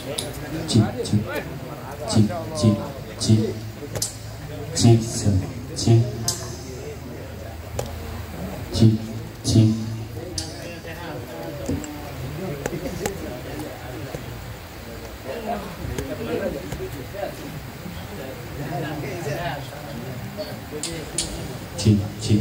cik cik cik cik cik cik cik cik cik cik cik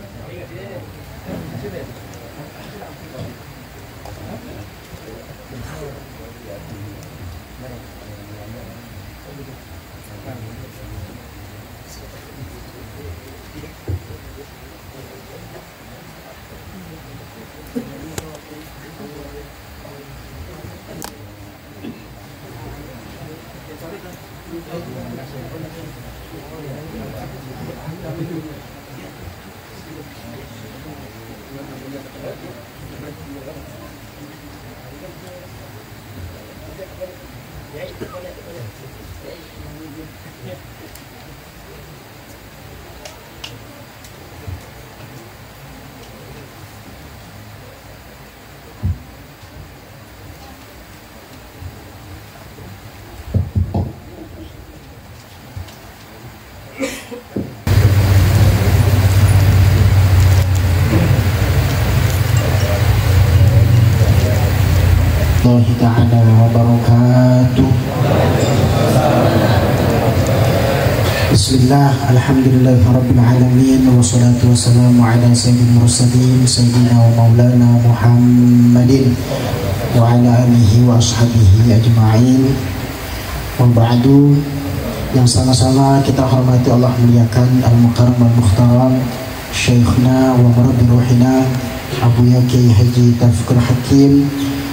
Allah Ta'ala wa barakatuh. Bismillah, alhamdulillah rabbil alamin, wa salatu wassalamu ala sayyidil mursalin sayyidina wa maulana Muhammadin wa ala alihi wa ashabihi ajma'in. Wa ba'du, yang sama-sama kita hormati Allah muliakan al-mukarram al-mukhtaram Syekhna wa murabbi ruhina Abu Yaki Haji Taufiqul Hakim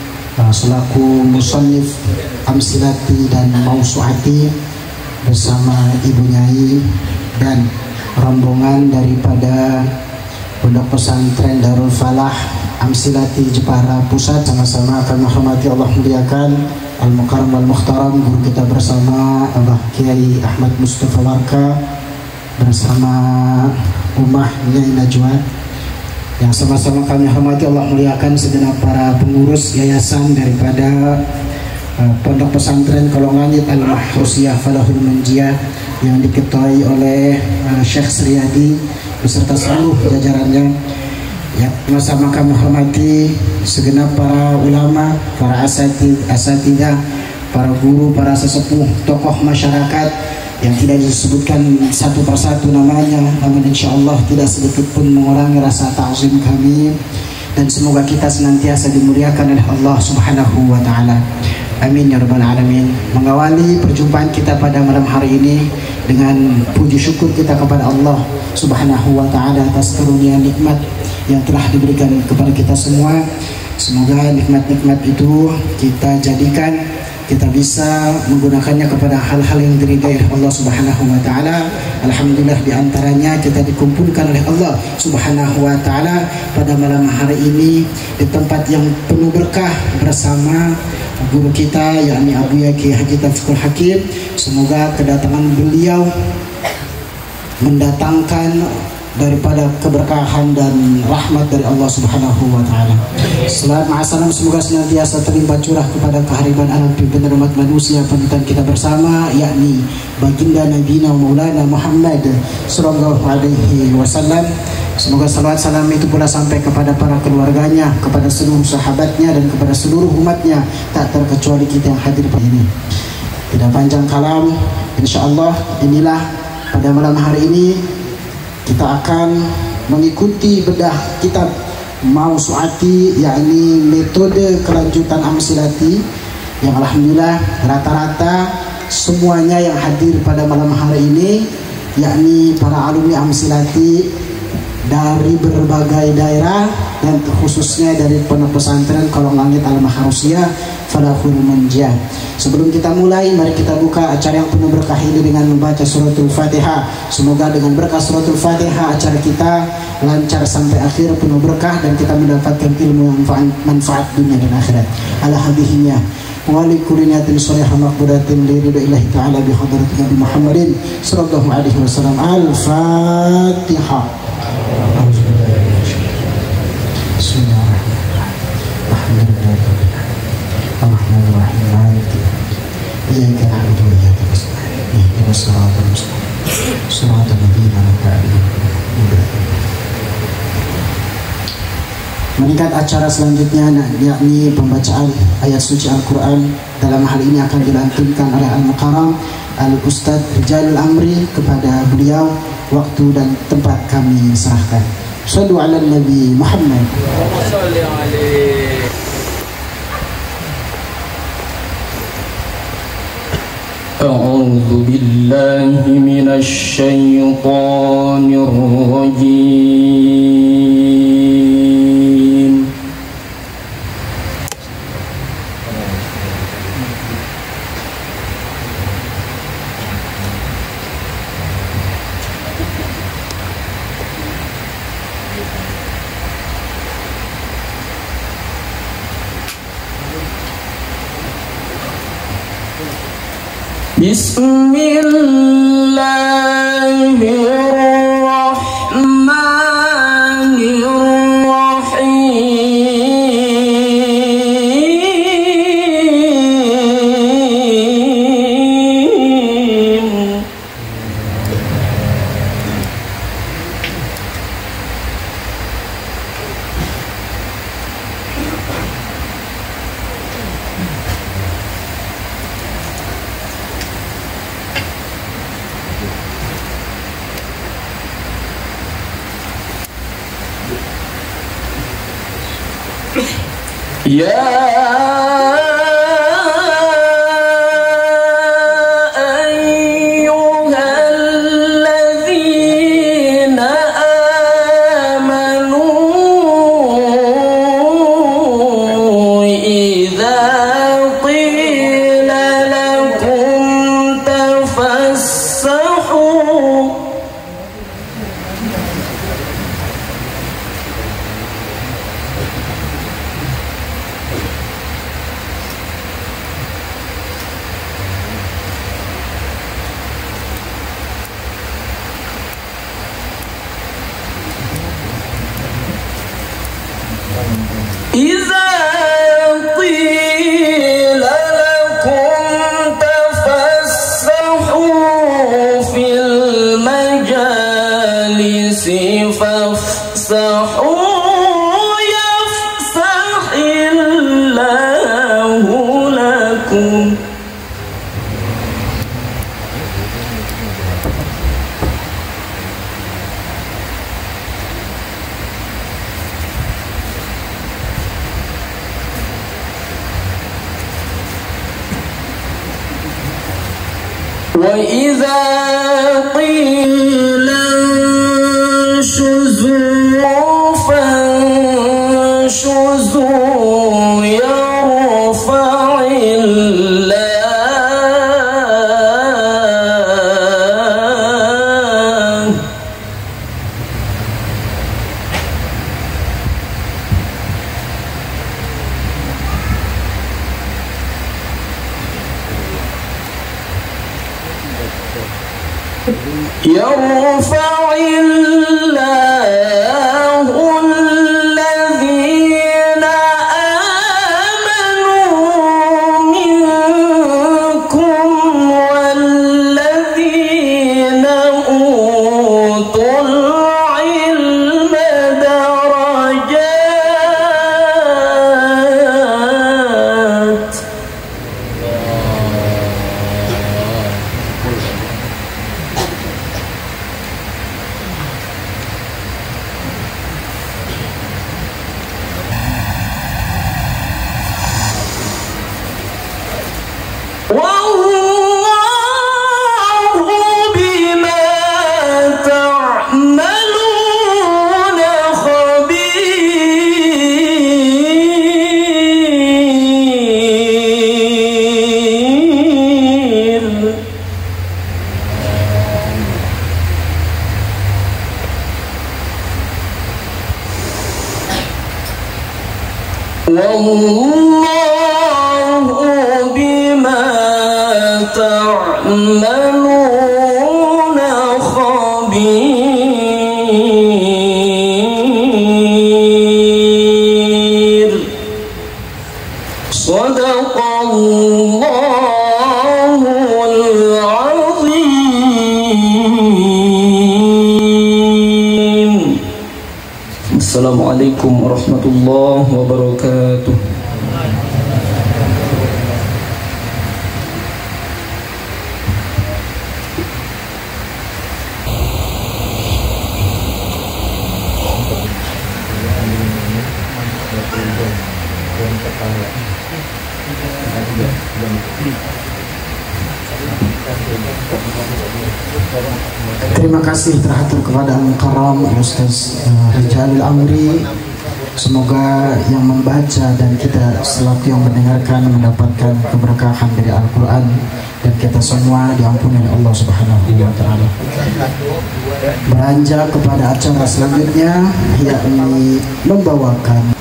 selaku musannif Amsilati dan Mausu'ati bersama Ibu Nyai dan rombongan daripada Pondok Pesantren Darul Falah Amsilati Jepara Pusat. Sama-sama kami hormati Allah muliakan Al-Mukarram Al-Mukhtaram guru kita bersama Abah Kiai Ahmad Mustafa Warka bersama Ummah Nyai Najwa, yang sama-sama kami hormati Allah muliakan segenap para pengurus yayasan daripada Pondok Pesantren Kolongangit Al-Mahrusiyah Falahul Munjiah yang diketuai oleh Syekh Sriyadi beserta seluruh jajarannya. Ya, sama-sama kami hormati segenap para ulama, para asatidah, para guru, para sesepuh, tokoh masyarakat yang tidak disebutkan satu persatu namanya, namun insya Allah tidak sedikit pun mengurangi rasa ta'zim kami, dan semoga kita senantiasa dimuliakan oleh Allah Subhanahu wa Ta'ala. Amin ya rabbal alamin. Mengawali perjumpaan kita pada malam hari ini dengan puji syukur kita kepada Allah Subhanahu wa Ta'ala atas karunia nikmat yang telah diberikan kepada kita semua. Semoga nikmat-nikmat itu kita jadikan, kita bisa menggunakannya kepada hal-hal yang diridai Allah Subhanahu wa Ta'ala. Alhamdulillah, diantaranya kita dikumpulkan oleh Allah Subhanahu wa Ta'ala pada malam hari ini di tempat yang penuh berkah bersama guru kita yakni Abu Yaki Haji Taufiqul Hakim. Semoga kedatangan beliau mendatangkan daripada keberkahan dan rahmat dari Allah Subhanahu wa Ta'ala. Salam ma'asalam semoga senantiasa terlimpah curah kepada kehariban alam pimpinan umat manusia panutan kita bersama yakni baginda Nabi Maulana Muhammad sallallahu alaihi wasallam. Semoga salawat salam itu pula sampai kepada para keluarganya, kepada seluruh sahabatnya dan kepada seluruh umatnya, tak terkecuali kita yang hadir pada ini. Tidak panjang kalam, insyaallah inilah pada malam hari ini kita akan mengikuti bedah kitab Mausu'ati, yakni metode kelanjutan Amsilati, yang alhamdulillah rata-rata semuanya yang hadir pada malam hari ini yakni para alumni Amsilati dari berbagai daerah dan khususnya dari Pondok Pesantren Kolongangit Al-Mahrusiyah Falahul Munjiah. Sebelum kita mulai, mari kita buka acara yang penuh berkah ini dengan membaca suratul Fatihah. Semoga dengan berkah suratul Fatihah acara kita lancar sampai akhir, penuh berkah, dan kita mendapatkan ilmu yang manfaat dunia dan akhirat. Ala hadihnya wa li kulli niyatin shalihah maqbulatin li ridaillahi ta'ala bi hadrati Nabi Muhammadin sallallahu alaihi wasallam. Al-Fatihah. Bismillahirrahmanirrahim. Ar-Rahmanir-Rahim. إياك نعبد وإياك نستعين اهدنا الصراط المستقيم صراط الذين أنعمت عليهم. Meningkat acara selanjutnya yakni pembacaan ayat suci Al-Quran. Dalam hal ini akan dilantunkan oleh Al-Mukarram Al-Ustadz Rijal Amri. Kepada beliau waktu dan tempat kami serahkan. Shallu ala Nabi Muhammad. A'udzu billahi minasy syaithanir rajim. وإذا قيل انشزوا فانشزوا يرفع الله الذين آمنوا منكم والذين أوتوا العلم درجات. والله بما تعملون خبير. صدق الله Assalamualaikum warahmatullahi wabarakatuh. Terima kasih terhatur kepada Al-Mukarram Ustaz Rijalul Amri. Semoga yang membaca dan kita selaku yang mendengarkan mendapatkan keberkahan dari Al-Quran, dan kita semua diampuni oleh Allah Subhanahu wa Ta'ala. Beranjak kepada acara selanjutnya, yakni membawakan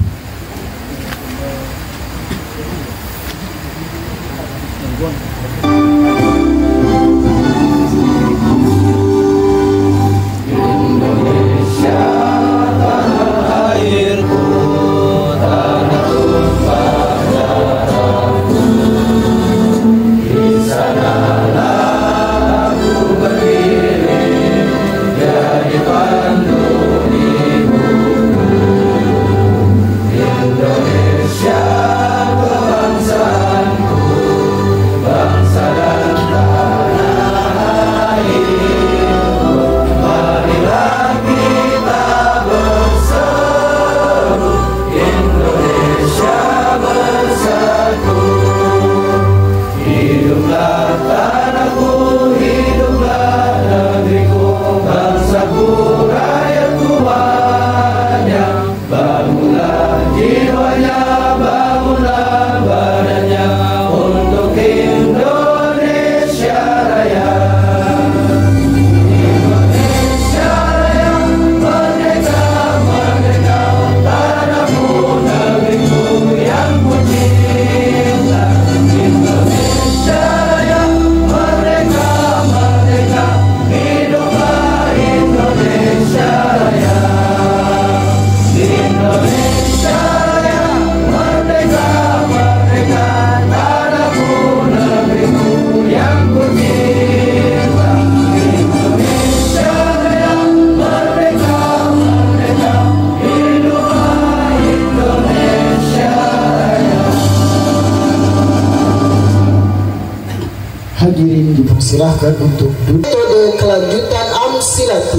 hadirin dipersilahkan untuk duduk. Metode kelanjutan amsilati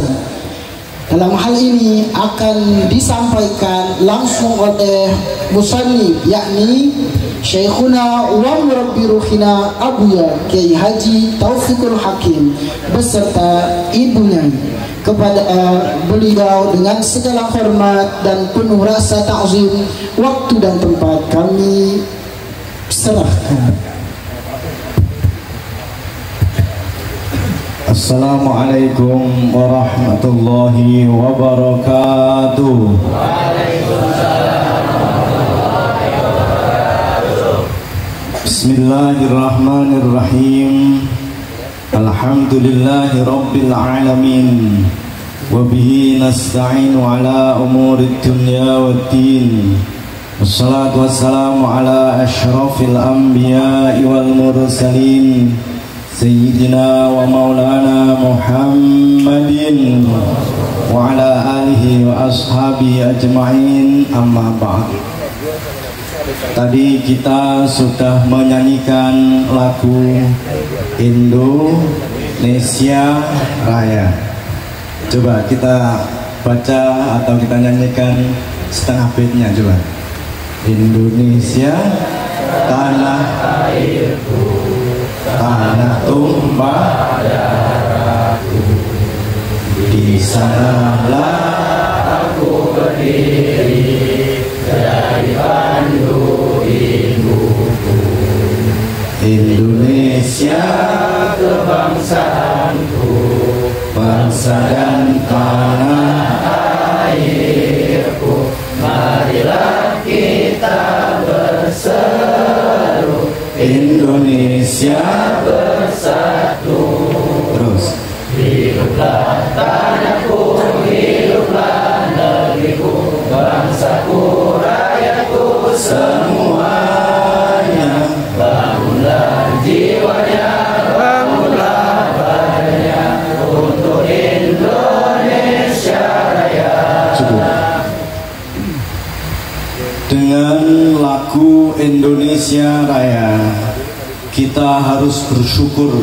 dalam hal ini akan disampaikan langsung oleh musannif, yakni Syekhuna wa Murabbi Ruhina Abuya Kiai Haji Taufiqul Hakim beserta ibunya. Kepada beliau dengan segala hormat dan penuh rasa ta'zim, waktu dan tempat kami serahkan. Assalamualaikum warahmatullahi wabarakatuh. Bismillahirrahmanirrahim. Alhamdulillahi rabbil alamin. Wabihi nasta'inu ala umurid dunya waddin. Wassalatu wassalamu ala ashrafil anbiya'i wal mursalin, Sayyidina wa maulana Muhammadin wa ala alihi wa ashabi ajma'in, amma ba'd. Tadi kita sudah menyanyikan lagu Indonesia Raya. Coba kita baca atau kita nyanyikan setengah beatnya, coba. Indonesia tanah airku, tanah tumpah darahku, di sanalah aku berdiri dari pandu ibuku. Indonesia kebangsaanku, bangsa dan tanah airku, marilah kita berseru, Indonesia bersatu. Terus, hiduplah tanahku, hiduplah negeriku, bangsaku, rakyatku semuanya. Bangunlah jiwanya, bangunlah badannya untuk Indonesia kita harus bersyukur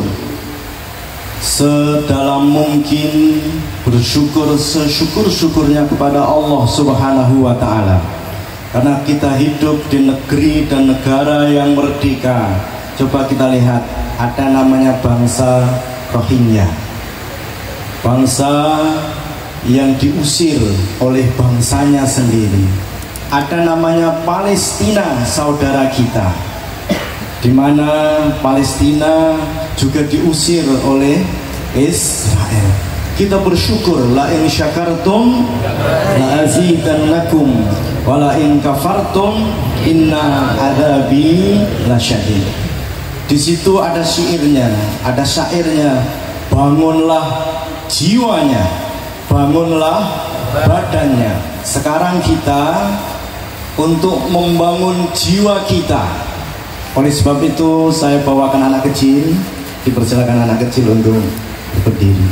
sedalam mungkin, bersyukur sesyukur-syukurnya kepada Allah Subhanahu wa Ta'ala, karena kita hidup di negeri dan negara yang merdeka. Coba kita lihat, ada namanya bangsa Rohingya, bangsa yang diusir oleh bangsanya sendiri. Ada namanya Palestina, saudara kita, di mana Palestina juga diusir oleh Israel. Kita bersyukur, la in syakartum la azidannakum wa la in kafartum inna adzabi lasyadid. Di situ ada syairnya, ada syairnya, bangunlah jiwanya, bangunlah badannya. Sekarang kita untuk membangun jiwa kita. Oleh sebab itu saya bawakan anak kecil, dipersilakan anak kecil untuk berdiri.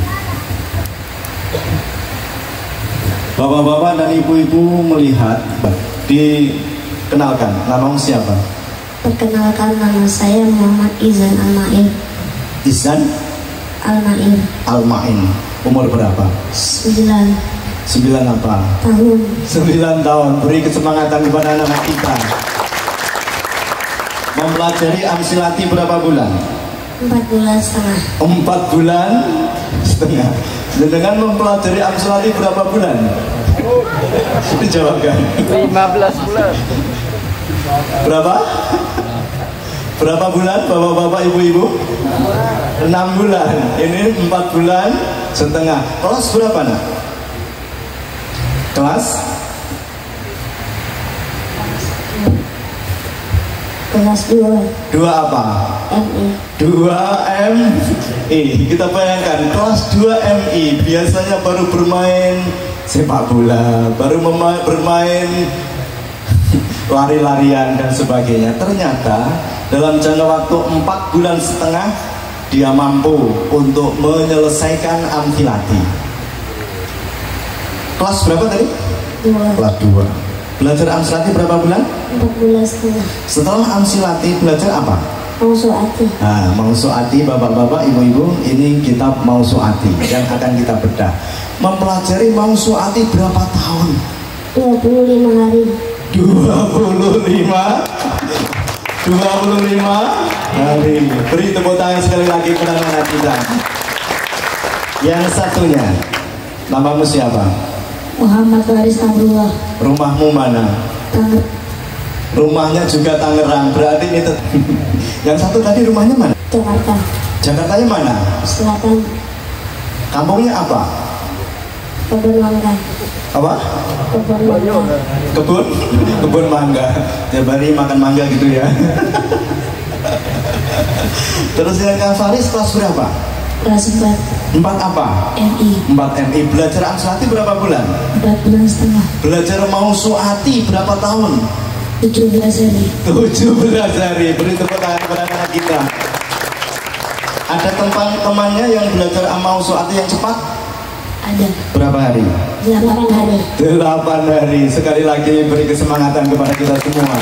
Bapak-bapak dan ibu-ibu melihat, dikenalkan, namamu siapa? Perkenalkan, nama saya Muhammad Izan Al-Ma'in. Izan Al-Ma'in. Al-Ma'in. Umur berapa? 9 apa? tahun. 9 tahun. Beri kesemangatan kepada anak kita. Mempelajari Amsilati berapa bulan? 4 bulan setengah. 4 bulan setengah. Dengan mempelajari Amsilati berapa bulan? Dijawabkan. 15 bulan. Berapa? Berapa bulan bapak-bapak ibu-ibu? 6 bulan. Ini 4 bulan setengah. Kelas berapa nak? Kelas? Kelas 2 apa? MI. 2 MI. Kita bayangkan kelas 2 MI biasanya baru bermain sepak bola, baru bermain lari-larian dan sebagainya. Ternyata dalam jangka waktu 4 bulan setengah dia mampu untuk menyelesaikan Amsilati. Kelas berapa tadi? 2. Kelas 2. Belajar Amsilati berapa bulan? 4 bulan setengah. Setelah Amsilati belajar apa? Mausu'ati. Nah, Mausu'ati, bapak-bapak, ibu-ibu, ini kitab Mausu'ati yang akan kita bedah. Mempelajari Mausu'ati berapa tahun? 25 hari. 25 hari. Beri tepuk tangan sekali lagi kepada anak kita. Yang satunya, namamu siapa? Muhammad Faris Abdullah. Rumahmu mana? Tangerang. Rumahnya juga Tangerang. Berarti ini yang satu tadi rumahnya mana? Jakarta. Jakartanya mana? Selatan. Kampungnya apa? Kebun mangga. Apa? Kebun mangga. Kebun mangga. Tiap hari makan mangga gitu ya. Terus yang Kang Faris kelas berapa? Kelas 4 apa? MI. 4 MI. Belajar Amsilati berapa bulan? 4 bulan setengah. Belajar Mausu'ati berapa tahun? 17 hari. 17 hari. Beri tepuk tangan kepada anak kita. Ada teman-temannya yang belajar Mausu'ati yang cepat? Ada. Berapa hari? 8 hari. 8 hari. Sekali lagi beri kesemangatan kepada kita semua.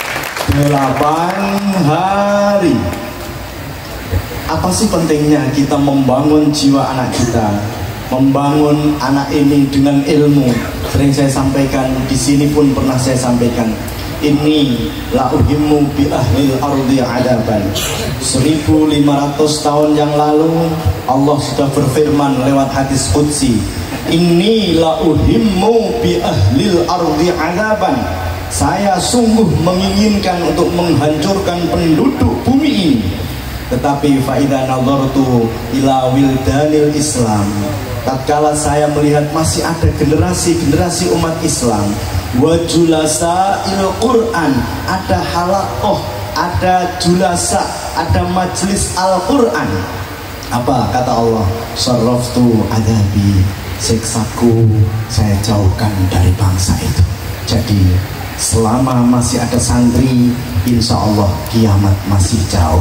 8 hari. Apa sih pentingnya kita membangun jiwa anak kita, membangun anak ini dengan ilmu? Sering saya sampaikan, di sini pun pernah saya sampaikan. Ini la uhimmu bi ahlil ardi adaban. 1500 tahun yang lalu Allah sudah berfirman lewat hadis qudsi, ini la uhimmu bi ahlil ardi adaban. Saya sungguh menginginkan untuk menghancurkan penduduk bumi ini. Tetapi faida nazartu ila wildanil Islam, tatkala saya melihat masih ada generasi-generasi umat Islam, wa julasail Quran, ada halaqah, ada julasa, ada majelis Al-Quran. Apa kata Allah? Sarraftu adabi, siksaku saya jauhkan dari bangsa itu. Jadi selama masih ada santri, insya Allah kiamat masih jauh.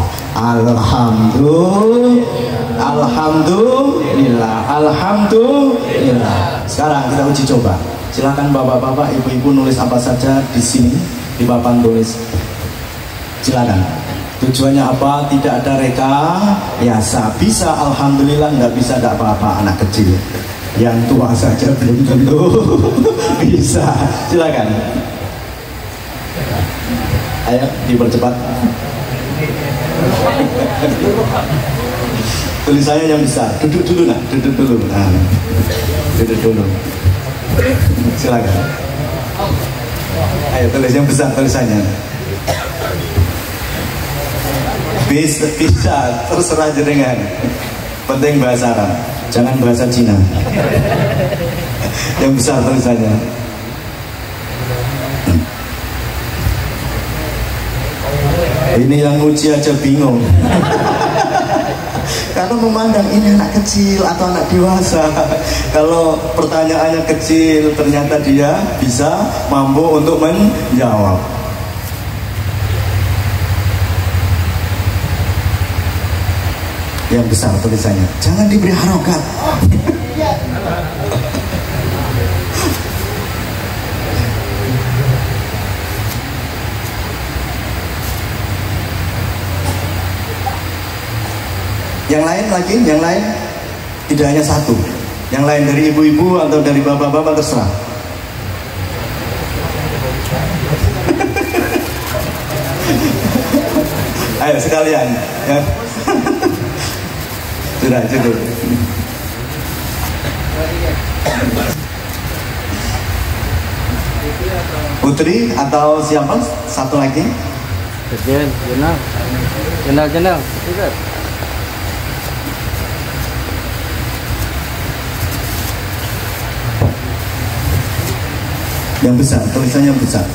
Alhamdulillah. Sekarang kita uji coba. Silakan bapak-bapak, ibu-ibu nulis apa saja di sini, di papan tulis. Silakan Tujuannya apa? Tidak ada rekayasa. Bisa alhamdulillah, nggak bisa tidak apa-apa. Anak kecil, yang tua saja belum tentu bisa. Silakan. Ayo dipercepat. Tulisannya yang besar. Duduk dulu nah, duduk dulu. Nah, duduk dulu. Silakan. Ayo tulis yang besar tulisannya. Bisa, terserah jenengan. Penting bahasa Arab, jangan bahasa Cina. Yang besar tulisannya. Ini yang uji aja bingung. Karena memandang ini anak kecil atau anak dewasa. Kalau pertanyaannya kecil, ternyata dia bisa mampu untuk menjawab. Yang besar tulisannya, jangan diberi harokat. Yang lain lagi, yang lain tidak hanya satu. Yang lain dari ibu-ibu atau dari bapak-bapak terserah. Ayo sekalian. Ya. Sudah cukup. Putri atau siapa? Satu lagi. Jenal. Yang besar, tulisannya yang besar.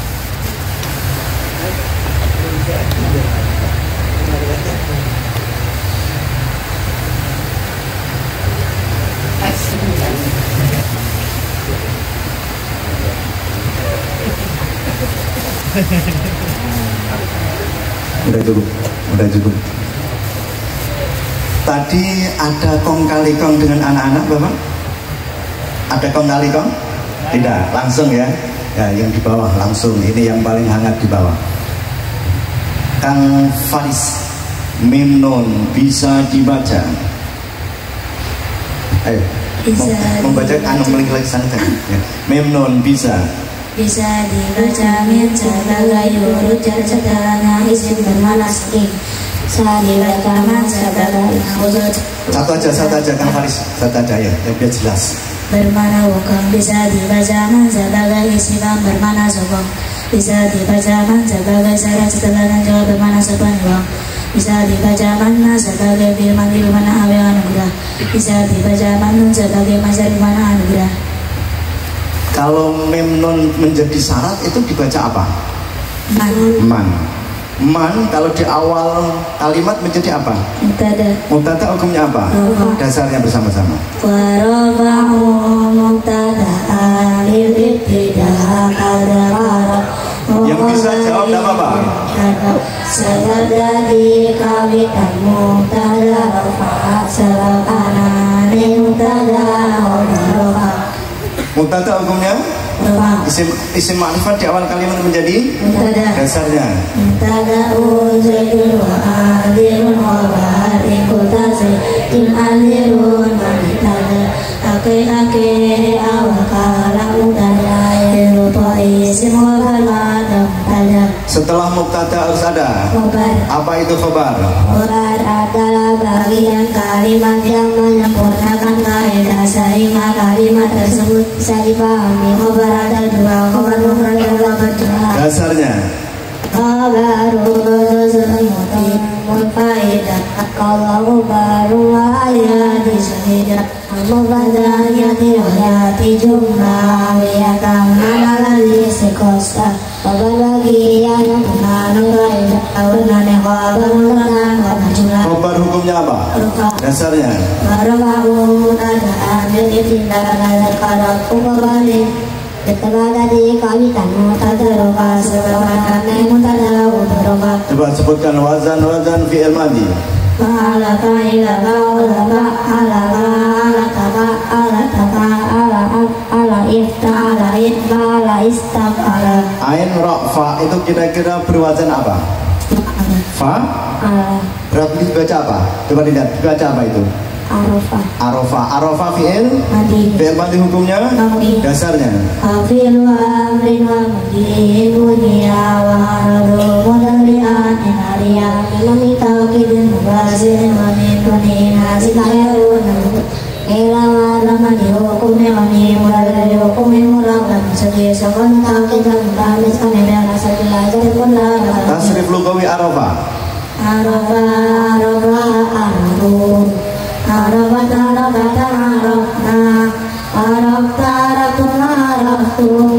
Udah cukup. Tadi ada kong kali kong dengan anak-anak, Bapak? Ada kong kali kong? Tidak, langsung ya. Ya, yang di bawah langsung. Ini yang paling hangat di bawah. Kang Faris, mim nun bisa dibaca. Ayo, membaca anu lagi sana tadi. Ya. Mim nun bisa dibaca min sebagai huruf jar setelahnya isim bermakna asli. Dibaca man sebagai khusus. Satu aja Kang Faris, satu aja ya, yang biar jelas. Bermana wakam bisa dibaca man sebagai isim bermakna sokong. Bisa dibaca man sebagai syarat setelahnya juga bermakna sepanjang. Bisa dibaca man sebagai firman di bermakna awal anugerah. Bisa dibaca man sebagai masar bermakna anugerah. Kalau mem non menjadi syarat itu dibaca apa? Man kalau di awal kalimat menjadi apa? Mubtada hukumnya apa? Dasarnya bersama-sama. Yang bisa jawab tidak apa-apa. Mubtada hukumnya isim ma'rifat di awal kalimat menjadi dasarnya. Setelah mubtada harus ada apa itu khobar? Khobar adalah bagian kalimat yang menyempurnakan kaidah sehingga kalimat tersebut bisa dipahami. Khobar ada dua, khobar mufrad dan khobar jumlah. Dasarnya khabarun mutimul faidah kalau baru ayat disyahidah mubadayati ayati jumlah wiyakamana lalli sikosta bagian menanu faidah awalnya khabar jumlah. Khobar hukumnya apa? Dasarnya baru ada ambil tindakan ada kalau kubalik ketebalan di kawitan mutadaroka sebabkan mutadaroka. Coba sebutkan wazan fi'il madhi. Alaka ilaka ulama alaka alataka alataka ala ifta ala ifta ala istam ala. Ain ra fa itu kira-kira berwazan apa? Fa? Berarti dibaca apa? Coba dilihat, dibaca apa itu? Arafah. Arafah fi'il? Fi'il mati hukumnya? Dasarnya? Fi'il wa amrin wa mudin bunya wa haradu mudari'an inariya ilami tawqidin mubazin wa min dunin hasikayarun ila wa ramadi hukumnya wa min mudari hukumnya murabban segi sakon tawqidan mutamis kanibya nasabilah jarikun lana Tasrif lugawi Arafah. Arafah arafun Arafat arafata arafna Arafta arafuna araftum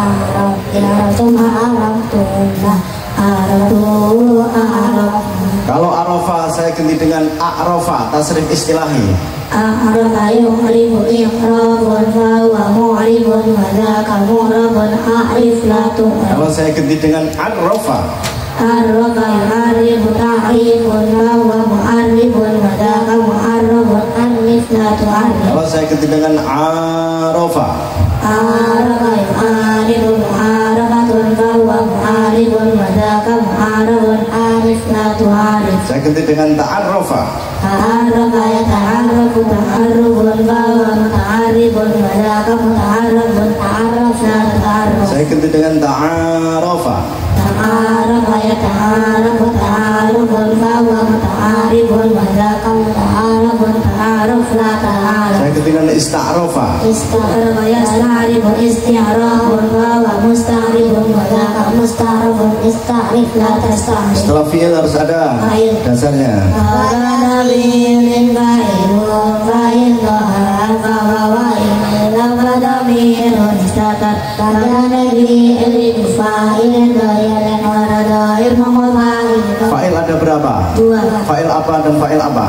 Araftum araftumna Araftu arafna. Kalau Arafah saya ganti dengan A'rafah, tasrif istilahi. A'rafa yu'rifu i'rabun fahuwa mu'ribun wa dzaka mu'rabun a'rif la tu'rif. Kalau saya ganti dengan Arafah, Arrafa yu'arifu ta'rifun fahuwa mu'arribun wa dzaka mu'arrabun a'rif la tu'arrif. kalau saya ganti dengan Arafah, Arafa yu'arifu mu'arafatun fahuwa mu'aribun wa dzaka mu'arabun a'rif la tu'arif. saya ganti dengan Ta'arrafa. Ta'arrafa yata'arrafu ta'arrufun fahuwa muta'arrifun wa dzaka muta'arrafun ta'arraf la ta'arruf. Saya ganti dengan Ta'arafa. Ta'arrafa yata'arrafu ta'arrufun fahuwa muta'arrifun wa dzaka muta'arrafun ta'arraf la ta'arruf. Saya ganti dengan Ista'rafa. Ista'rafa yasta'rifu isti'rafun fahuwa musta'rifun wa dzaka musta'rafun ista'rif la tasta'rif. Setelah fi'il harus ada dasarnya. Karena bi'in fa'ilun fa'il doha fa'wa'in lamada bi'in istatar karena bi'in fa'ilin doyalin warada irmamu fa'il. Fa'il ada berapa? Dua. Fa'il apa dan fa'il apa?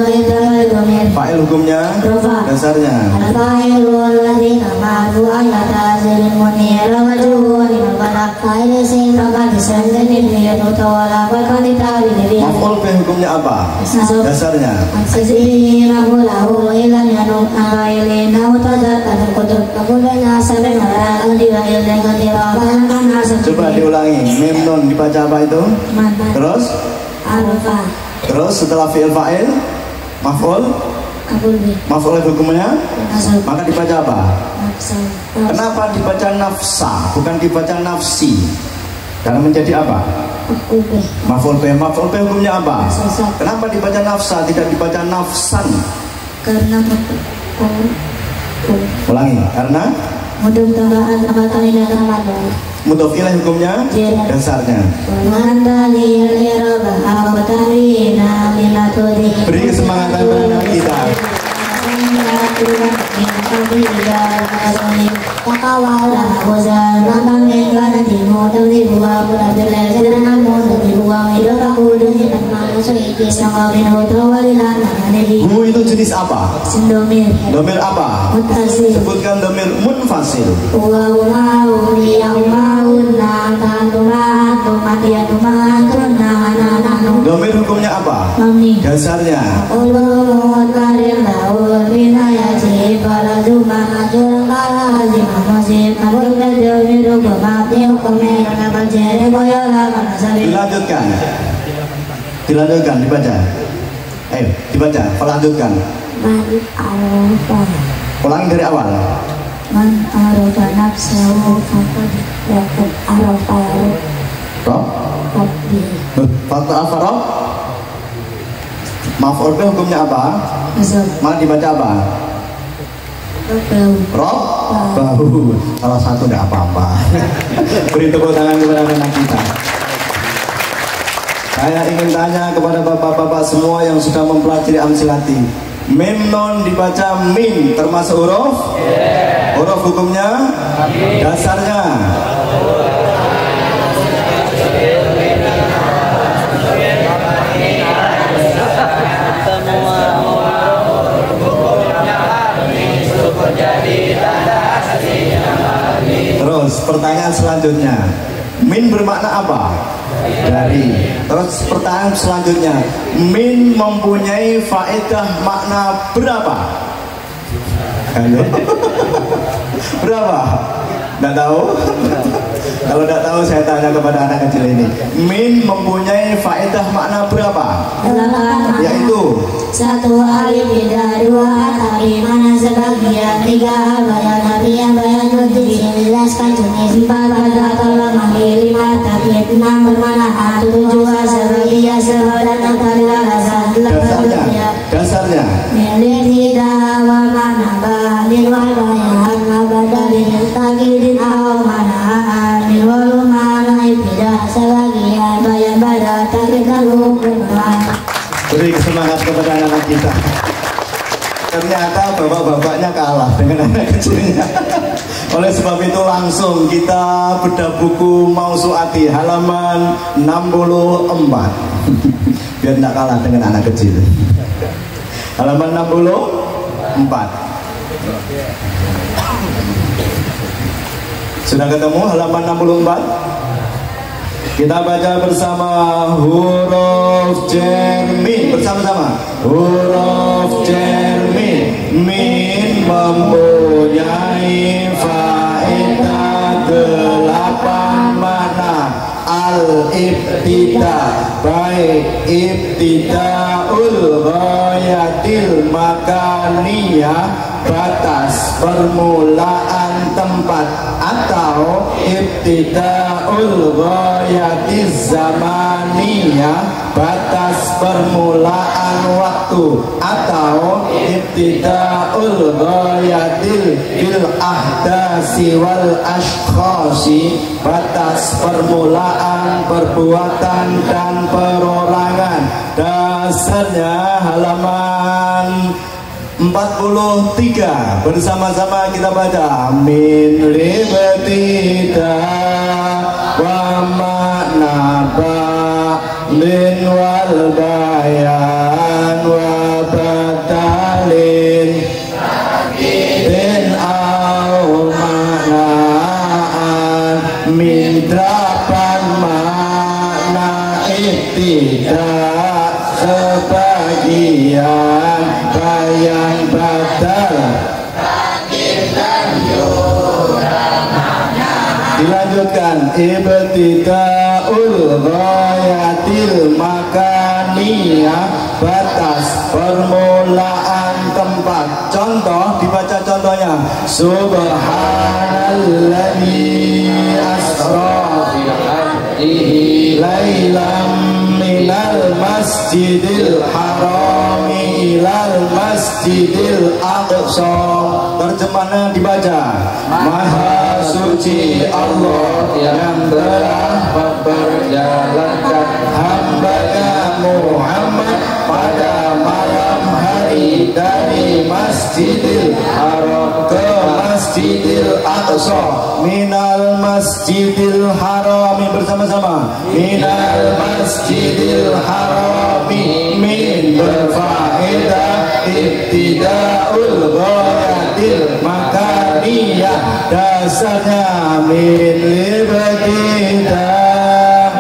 Fa'il hukumnya? Dasarnya. Al-fa'ilul ladzina ma'fu ayata zilin munir wajhun al-balak fa'il sin rabbal sanadin biyadu tawala bakalitari bihi. Maf'ul bih hukumnya apa? Dasarnya. Azina lahu ilan yanu fa'ilin utadat al-qudud kabulana sabana al-diwail dengan tiraban asal. Coba diulangi. Mim nun dibaca apa itu? Terus? Arafah. Terus setelah fi'il fa'il maf'ul? Maf'ul hukumnya? Maka dibaca apa? Kenapa dibaca nafsa bukan dibaca nafsi? Karena menjadi apa? Maf'ul bih. Maf'ul bih hukumnya apa? Kenapa dibaca nafsa tidak dibaca nafsan? Karena Ulangi. Karena mudum tambahan tambah kali dan tambah. mudhof ilaih hukumnya? Dasarnya. Beri kesemangatan pada kita. Bu itu jenis apa? Domir apa? Sebutkan domir munfasil. Domir hukumnya apa? Dasarnya. Dilanjutkan. Dilanjutkan, dibaca. Ayo, dibaca, lanjutkan. Ulangi dari awal. Man arafa nafsahu faqad yaqad arafa rabbi. Fakta afarah. Maf'ul bih hukumnya apa? Mana dibaca apa? Rob bahu. Salah satu tidak apa-apa. Beri tepuk tangan kepada anak kita. Saya ingin tanya kepada bapak-bapak semua yang sudah mempelajari amsilati. Mim non dibaca min termasuk huruf? Huruf hukumnya? Dasarnya? Terus pertanyaan selanjutnya, min bermakna apa? Dari. Terus pertanyaan selanjutnya, min mempunyai faedah makna berapa? Ayo. Berapa? Nggak tahu? Kalau nggak tahu saya tanya kepada anak kecil ini. Min mempunyai faedah makna berapa? 8. Yaitu 1 alif beda, 2 atari mana sebagian, 3 bayan nabi yang bayan nuti menjelaskan jenis, 4 pada tolong ambil, 5 tabiat, 6 bermanfaat, 7 sebagian sebab dan antara alasan, 8 dasarnya milik tidak wa mana balil wa bayan abadalin takidin aw mana amil walu mana tidak sebagian bayan pada takid lalu bermanfaat. beri semangat kepada anak-anak kita. Ternyata bapak-bapaknya kalah dengan anak kecilnya. Oleh sebab itu langsung kita bedah buku Mausuati halaman 64 biar tidak kalah dengan anak kecil. Halaman 64. Sudah ketemu halaman 64? Kita baca bersama huruf jermin bersama-sama. Huruf jermin. Min mempunyai faedah 8 makna. Al-ibtida, baik ibtidaul ghayatil makaniyah, batas permulaan tempat, atau ibtidaul ghayatiz zamaniyah, batas permulaan waktu, atau ibtidaul ghayatil bil ahdasi wal ashkhasi, batas permulaan perbuatan dan perorangan. Dasarnya halaman 43 bersama-sama kita baca. Min libtida wa makna ba'lin wal bayan wa badalin din au maknaan min 8 makna ibtidah sebagian bayan badal. Dilanjutkan ibtidaul ghayatil makaniyah, batas permulaan tempat. Contoh, dibaca contohnya. Subhanalladzi asra bi 'abdihi lailam minal masjidil harami ilal masjidil aqsa. Terjemahnya dibaca. Maha suci Allah yang telah memperjalankan hamba-Nya Muhammad pada malam hari dari Masjidil Haram ke Masjidil Aqsa. Minal Masjidil Harami bersama-sama. Minal Masjidil Harami, min berfaedah ibtidaul ghayatil makaniyah, dasarnya min libtidah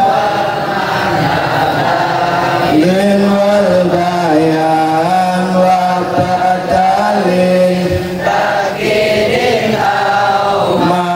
lin wal bayan wa badalin takidin au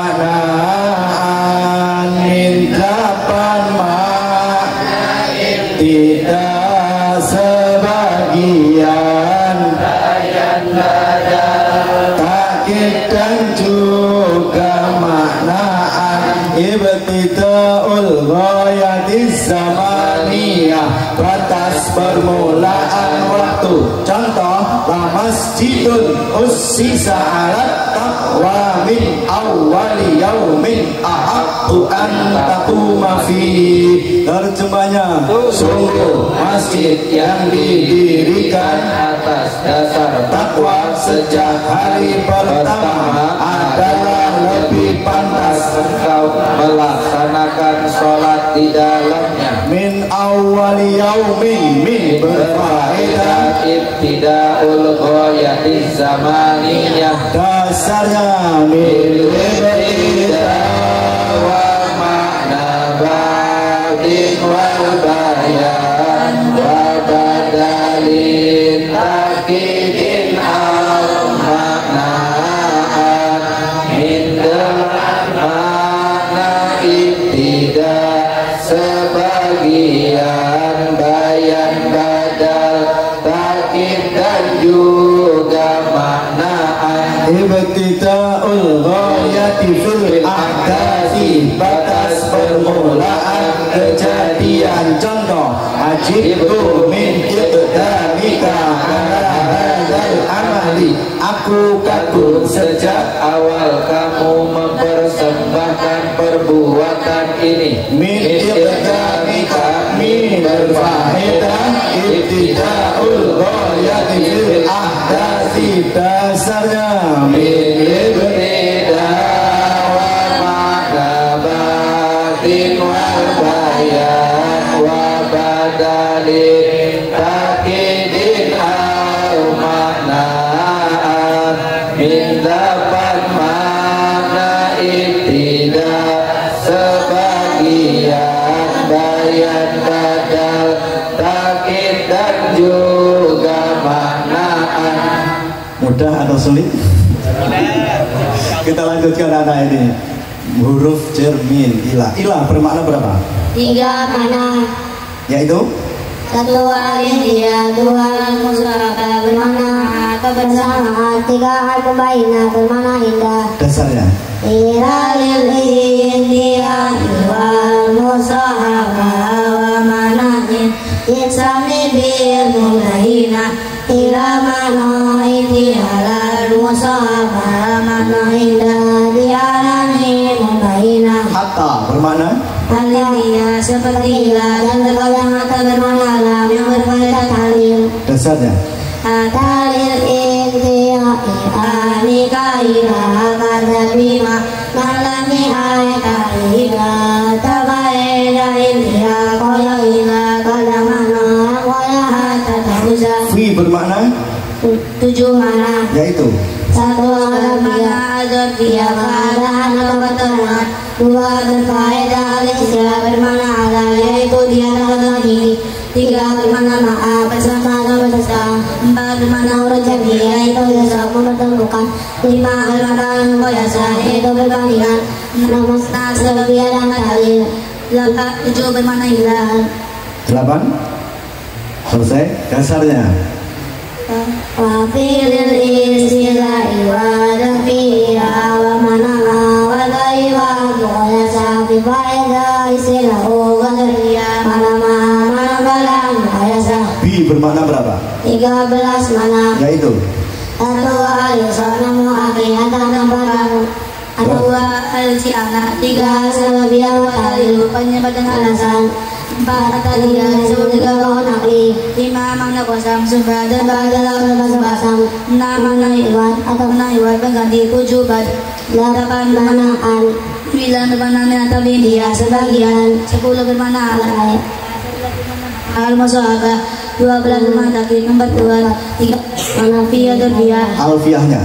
maknaan min 8 makna ibtidah sebagian bayan badal takid dan juga maknaan ibtidaul ghayatiz zamaniyah, batas permulaan waktu. Contoh, la masjidun ussisa 'alat taqwa min awwali yaumin ahaqqu an taquma fi. Terjemahnya, sungguh masjid yang didirikan atas dasar takwa sejak hari pertama adalah lebih pantas engkau melaksanakan sholat di dalamnya. Min awwali yaumin, min berfaedah ibtidaul ghayatiz zamaniyah, dasarnya min ibtidah wa makna ba'din wal bayan wa badalin takidin al maknaan min dan juga maknaan. Ibtida'ul ghayati fil ahdasi, batas permulaan kejadian. Contoh, ajibtu min iqdamika ala hadzal amali, aku kagum Sejak awal kamu mempersembahkan perbuatan ini. min iqdamika min al-fa'idah ibtida'ul ghayati fil ahdasi, dasarnya min Ibtida wa makabatin wal bayan wa badalin takidin al maknaan min dapat makna ibtida sebagian bayan badal takid dan juga maknaan. mudah atau sulit? Kita lanjutkan anak ini. Huruf cermin ilah. Ilah bermakna berapa? 3 mana? Yaitu 1 aliyah, 2 al-musyarakah bermana kebersamaan, 3 al-mubayyinah bermana indah. dasarnya. Ilalil indiyah wal musyarakah wa manahin insani bil mubayyinah ila mana itiyalal musyarakah mana indah dialami mubayyinah. Hatta bermakna Aliyah seperti ilah dan terkadang mata bermakna alam yang berfaedah halil. dasarnya. Atalil intiya'i anika ilah kadabima nalami ayata ilah tabaida intiya koya ilah kadamana koya hata tahuza. Fi bermakna 7 mana? yaitu 1 alamana azab dia keadaan atau pertemuan, 2 berfaedah alaihisya bermakna ala yaitu dia terkadang tinggi, 3 bermakna maaf bersama atau bersama, 4 bermakna urut jadi yaitu besok mempertemukan, 5 bermakna koyasa yaitu berbandingan, 6 musnah sebagian dan dalil, 7 bermakna ilah. 8. Selesai. Dasarnya Wa filil istilahi wa dafiya wa manala wa daiwa wa safi faida istilahu wa dariya malama manabalan ayasa. Bi bermakna berapa? 13 mana? Yaitu 1 al-yusanamu akiyatan padamu, 2 al-ji'ana, 3 salabiyah wa talilu penyebab dengan alasan, 4 ataliya disebut juga bahwa nakli, 5 makna kosam sumpah dan dalam bahasa basam, 6 makna iwan atau makna iwan pengganti, 7 bad, 8 maknaan, 9 bermakna menatap dia sebagian, 10 bermakna alay al-musawabah, 12 bermakna takdir, 4 3 manafiyah dan dia alfiahnya.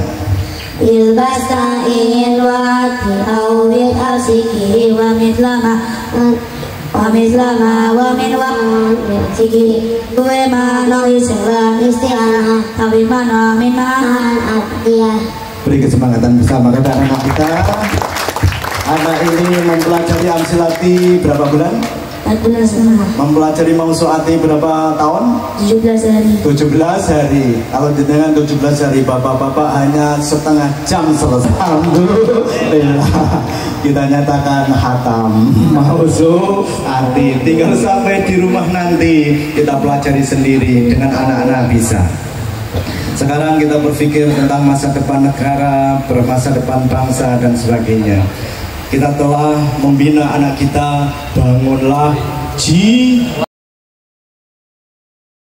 ilbasta'in wa ti'awid al-sikhi wa mitlama wa min wa sikhi gue mano islam isti'anah tapi mano min ma'an atiyah. Beri kesemangatan bersama kepada anak kita. Anak ini mempelajari amsilati berapa bulan? 14 Mempelajari mausuati berapa tahun? 17 hari. 17 hari. Kalau dengan 17 hari bapak-bapak hanya setengah jam selesai. Alhamdulillah. Kita nyatakan hatam mausuati. Tinggal sampai di rumah nanti kita pelajari sendiri dengan anak-anak bisa. Sekarang kita berpikir tentang masa depan negara, masa depan bangsa dan sebagainya. Kita telah membina anak kita, bangunlah